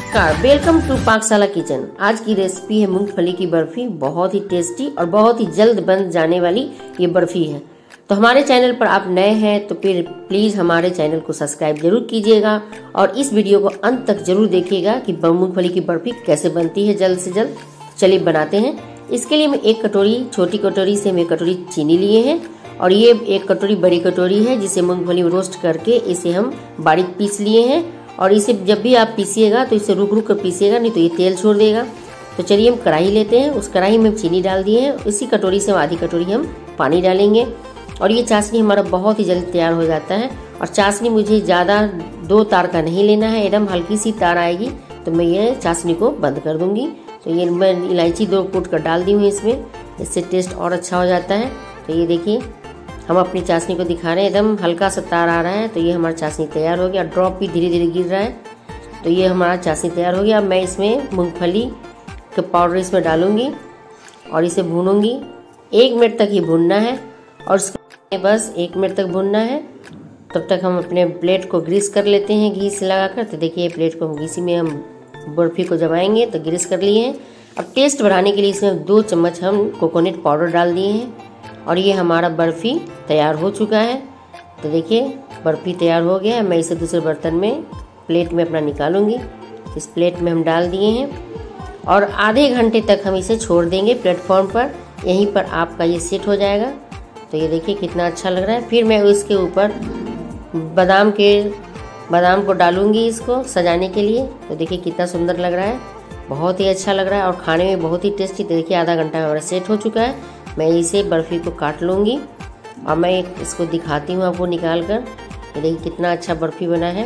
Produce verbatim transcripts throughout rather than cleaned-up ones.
नमस्कार, welcome to पाकशाला kitchen. आज की रेसिपी है मूंगफली की बर्फी। बहुत ही टेस्टी और बहुत ही जल्द बन जाने वाली ये बर्फी है। तो हमारे चैनल पर आप नए हैं तो फिर प्लीज हमारे चैनल को सब्सक्राइब जरूर कीजिएगा और इस वीडियो को अंत तक जरूर देखिएगा कि मूंगफली की बर्फी कैसे बनती है जल्द से जल्द। चलिए बनाते हैं। इसके लिए मैं एक कटोरी, छोटी कटोरी से मैं कटोरी चीनी लिए हैं और ये एक कटोरी बड़ी कटोरी है जिसे मूंगफली में रोस्ट करके इसे हम बारीक पीस लिए हैं। और इसे जब भी आप पीसिएगा तो इसे रुक रुक कर पीसिएगा, नहीं तो ये तेल छोड़ देगा। तो चलिए हम कढ़ाई लेते हैं। उस कढ़ाई में चीनी डाल दिए हैं। इसी कटोरी से आधी कटोरी हम पानी डालेंगे और ये चाशनी हमारा बहुत ही जल्दी तैयार हो जाता है। और चाशनी मुझे ज़्यादा दो तार का नहीं लेना है, एकदम हल्की सी तार आएगी तो मैं ये चाशनी को बंद कर दूंगी। तो ये मैं इलायची दो कूट कर डाल दी हूँ इसमें, इससे टेस्ट और अच्छा हो जाता है। तो ये देखिए हम अपनी चाशनी को दिखा रहे हैं, एकदम हल्का सा तार आ रहा है। तो ये हमारा चाशनी तैयार हो गया। ड्रॉप भी धीरे धीरे गिर रहा है। तो ये हमारा चाशनी तैयार हो गया। अब मैं इसमें मूंगफली का पाउडर इसमें डालूंगी और इसे भूनूंगी। एक मिनट तक ही भूनना है और इसके बस एक मिनट तक भूनना है। तब तक हम अपने प्लेट को ग्रीस कर लेते हैं घी से लगाकर। तो देखिए प्लेट को हम घी में हम बर्फी को जमाएंगे तो ग्रीस कर लिए हैं। अब टेस्ट बढ़ाने के लिए इसमें दो चम्मच हम कोकोनट पाउडर डाल दिए हैं और ये हमारा बर्फी तैयार हो चुका है। तो देखिए बर्फी तैयार हो गया है। मैं इसे दूसरे बर्तन में प्लेट में अपना निकालूंगी। इस प्लेट में हम डाल दिए हैं और आधे घंटे तक हम इसे छोड़ देंगे प्लेटफॉर्म पर। यहीं पर आपका ये सेट हो जाएगा। तो ये देखिए कितना अच्छा लग रहा है। फिर मैं इसके ऊपर बादाम के बादाम को डालूंगी इसको सजाने के लिए। तो देखिए कितना सुंदर लग रहा है, बहुत ही अच्छा लग रहा है और खाने में बहुत ही टेस्टी। तो देखिए आधा घंटा हमारा सेट हो चुका है। मैं इसे बर्फ़ी को काट लूँगी और मैं इसको दिखाती हूँ आपको निकाल कर। ये देखिए कितना अच्छा बर्फ़ी बना है।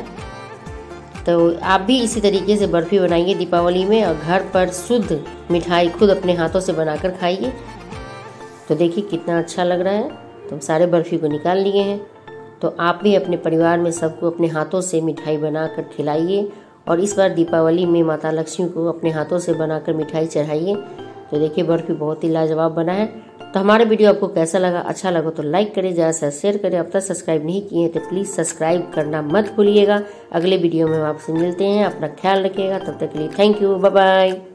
तो आप भी इसी तरीके से बर्फ़ी बनाइए दीपावली में और घर पर शुद्ध मिठाई खुद अपने हाथों से बनाकर खाइए। तो देखिए कितना अच्छा लग रहा है। तो हम सारे बर्फ़ी को निकाल लिए हैं। तो आप भी अपने परिवार में सबको अपने हाथों से मिठाई बनाकर खिलाइए और इस बार दीपावली में माता लक्ष्मी को अपने हाथों से बनाकर मिठाई चढ़ाइए। तो देखिए बर्फ़ी बहुत ही लाजवाब बना है। तो हमारे वीडियो आपको कैसा लगा? अच्छा लगा तो लाइक करें, ज़्यादा से शेयर करें। अब तक सब्सक्राइब नहीं किए हैं तो प्लीज़ सब्सक्राइब करना मत भूलिएगा। अगले वीडियो में हम आपसे मिलते हैं। अपना ख्याल रखिएगा। तब तक के लिए थैंक यू, बाय बाय।